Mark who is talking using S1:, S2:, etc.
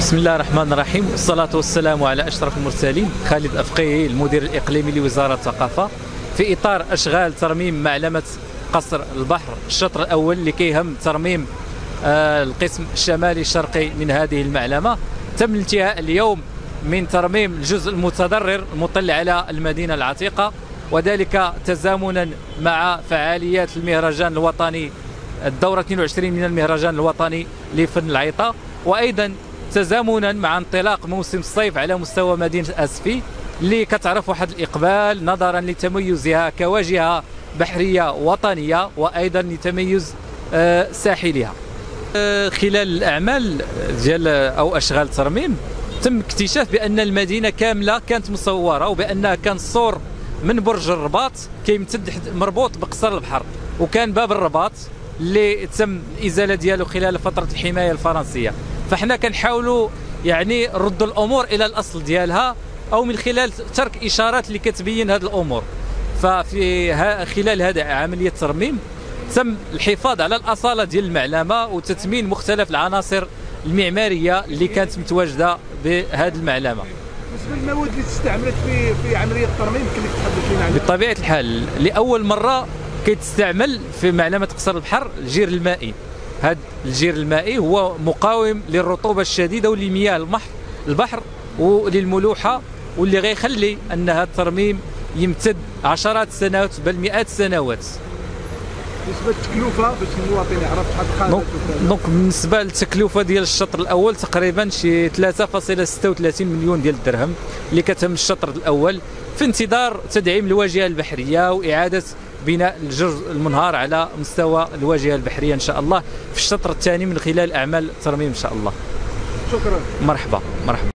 S1: بسم الله الرحمن الرحيم، والصلاة والسلام على أشرف المرسلين. خالد أفقيهي، المدير الإقليمي لوزارة الثقافة، في إطار أشغال ترميم معلمة قصر البحر الشطر الأول اللي كيهم ترميم القسم الشمالي الشرقي من هذه المعلمة. تم الانتهاء اليوم من ترميم الجزء المتضرر المطل على المدينة العتيقة، وذلك تزامنا مع فعاليات المهرجان الوطني الدورة 22 من المهرجان الوطني لفن العيطة، وأيضا تزامنا مع انطلاق موسم الصيف على مستوى مدينة أسفي اللي كتعرف واحد الإقبال نظرا لتميزها كواجهة بحرية وطنية وأيضا لتميز ساحلها. خلال الأعمال ديال أو أشغال الترميم تم اكتشاف بأن المدينة كاملة كانت مصورة، وبأنها كان السور من برج الرباط كيمتد مربوط بقصر البحر، وكان باب الرباط اللي تم الإزالة ديالو خلال فترة الحماية الفرنسية. فاحنا كنحاولوا يعني نردوا الامور الى الاصل ديالها، او من خلال ترك اشارات اللي كتبين هذه الامور. ففي خلال هذه عمليه الترميم تم الحفاظ على الاصاله ديال المعلمه وتثمين مختلف العناصر المعماريه اللي كانت متواجده بهذه المعلمه.
S2: بالنسبه للمواد اللي استعملت في عمليه الترميم يمكن لك تحدث لنا عنها؟
S1: بطبيعه الحال لاول مره كيتستعمل في معلمه قصر البحر الجير المائي. هذا الجير المائي هو مقاوم للرطوبه الشديده ولمياه البحر وللملوحه، واللي غيخلي ان هذا الترميم يمتد عشرات السنوات بل مئات السنوات.
S2: بالنسبه للتكلفه باش المواطن يعرف شحال
S1: دونك بالنسبه للتكلفه ديال الشطر الاول تقريبا شي 3.36 مليون ديال الدرهم اللي كتهم الشطر الاول، في انتظار تدعيم الواجهه البحريه واعاده بناء الجزء المنهار على مستوى الواجهه البحريه ان شاء الله في الشطر الثاني من خلال اعمال الترميم ان شاء الله.
S2: شكرا.
S1: مرحبا.